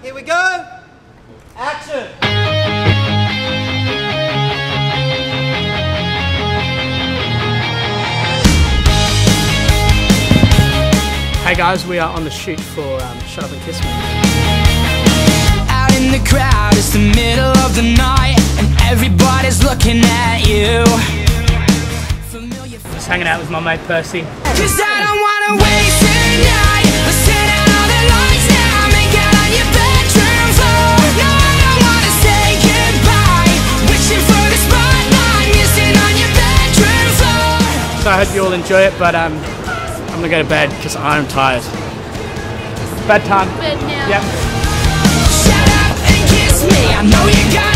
Here we go. Action. Hey guys, we are on the shoot for Shut Up and Kiss Me. Out in the crowd, it's the middle of the night, and everybody's looking at you. Just hanging out with my mate Percy. 'Cause I don't wanna waste a night. Let's turn out all the lights now, make out on your bedroom floor. No, I don't wanna say goodbye. Wishing for the spotlight, missing on your bedroom floor. So I hope you all enjoy it, but I'm gonna go to bed because I'm tired. Bedtime. Bed now. Yep. Shut up and kiss me. I know you got